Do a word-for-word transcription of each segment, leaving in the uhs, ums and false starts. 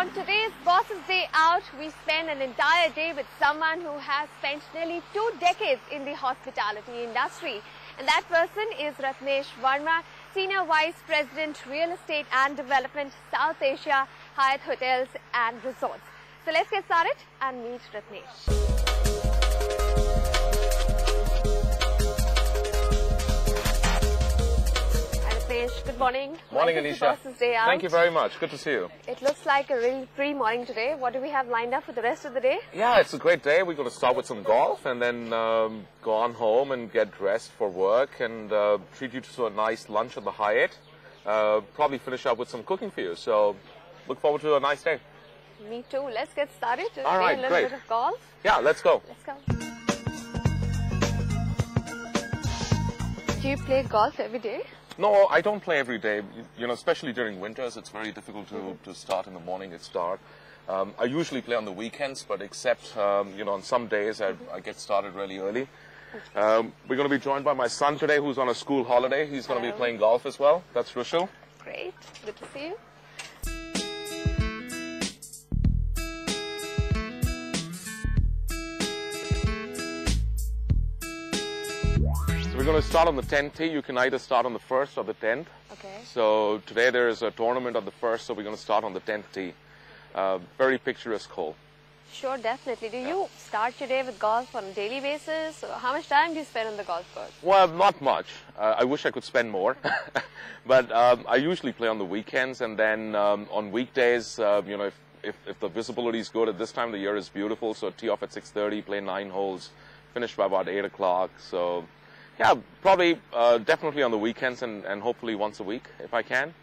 on today's Boss's Day Out, we spend an entire day with someone who has spent nearly two decades in the hospitality industry. And that person is Ratnesh Verma, Senior Vice President, Real Estate and Development, South Asia, Hyatt Hotels and Resorts. So let's get started and meet Ratnesh. Good morning. Morning, Anisha. Thank you very much. Good to see you. It looks like a really free morning today. What do we have lined up for the rest of the day? Yeah, it's a great day. We're going to start with some golf and then um, go on home and get dressed for work and uh, treat you to a nice lunch at the Hyatt. Uh, probably finish up with some cooking for you. So look forward to a nice day. Me too. Let's get started. Just All right, a little great. bit of golf. Yeah, let's go. Let's go. Do you play golf every day? No, I don't play every day. You know, especially during winters, it's very difficult to, mm-hmm. to start in the morning. It's dark. Um, I usually play on the weekends, but except, um, you know, on some days I, I get started really early. Um, we're going to be joined by my son today, who's on a school holiday. He's going to be playing golf as well. That's Rushil. Great. Good to see you. We're going to start on the tenth tee. You can either start on the first or the tenth. Okay. So today there is a tournament on the first, so we're going to start on the tenth tee. Uh, very picturesque hole. Sure, definitely. Do you start your day with golf on a daily basis? How much time do you spend on the golf course? Well, not much. Uh, I wish I could spend more. But um, I usually play on the weekends, and then um, on weekdays, uh, you know, if, if, if the visibility is good, at this time of the year is beautiful. So tee off at six thirty, play nine holes, finish by about eight o'clock. So yeah, probably, uh, definitely on the weekends and, and hopefully once a week if I can.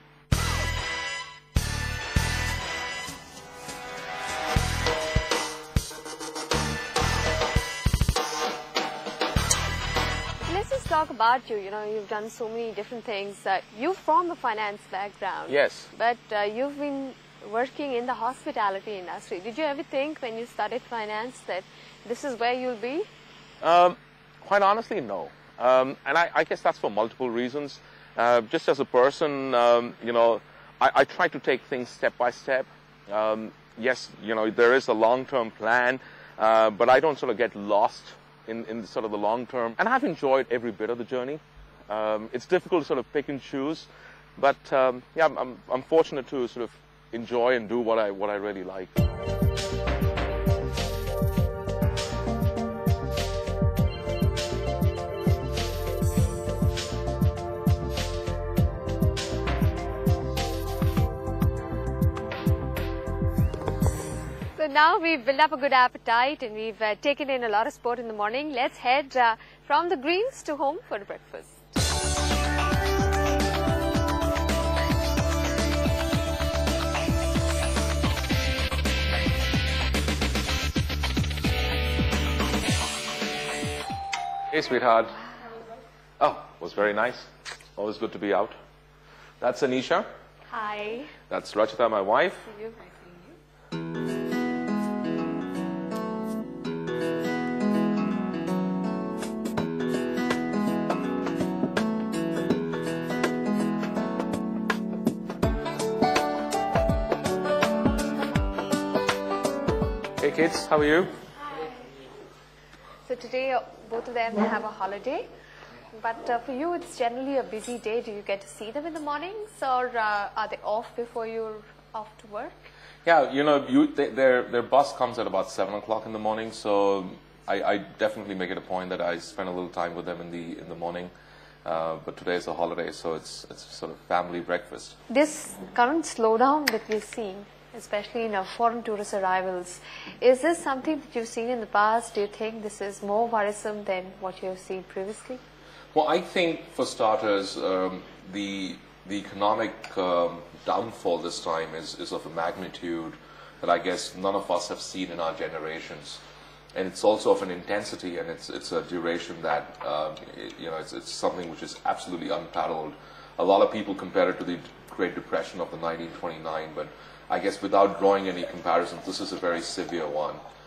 Let's just talk about you. You know, you've done so many different things. Uh, you're from a finance background. Yes. But uh, you've been working in the hospitality industry. Did you ever think when you studied finance that this is where you'll be? Um, quite honestly, no. Um, and I, I guess that's for multiple reasons. Uh, just as a person, um, you know, I, I try to take things step by step. Um, yes, you know, there is a long-term plan, uh, but I don't sort of get lost in, in sort of the long term. And I've enjoyed every bit of the journey. Um, it's difficult to sort of pick and choose, but um, yeah, I'm, I'm fortunate to sort of enjoy and do what I, what I really like. Now we've built up a good appetite and we've uh, taken in a lot of sport in the morning. Let's head uh, from the greens to home for breakfast. Hey, sweetheart. Oh, was very nice. Always good to be out. That's Anisha. Hi. That's Rachita, my wife. See you. Hey kids, how are you? Hi. So today uh, both of them have a holiday, but uh, for you it's generally a busy day. Do you get to see them in the mornings, or uh, are they off before you're off to work? Yeah, you know, you, they, their, their bus comes at about seven o'clock in the morning, so I, I definitely make it a point that I spend a little time with them in the, in the morning. Uh, but today is a holiday, so it's, it's sort of family breakfast. This current slowdown that we're seeing, especially in our foreign tourist arrivals, is this something that you've seen in the past? Do you think this is more worrisome than what you've seen previously? Well, I think for starters, um, the, the economic um, downfall this time is, is of a magnitude that I guess none of us have seen in our generations. And it's also of an intensity, and it's, it's a duration that, um, it, you know, it's, it's something which is absolutely unparalleled. A lot of people compare it to the Great Depression of the nineteen twenty-nine, but I guess without drawing any comparisons, this is a very severe one.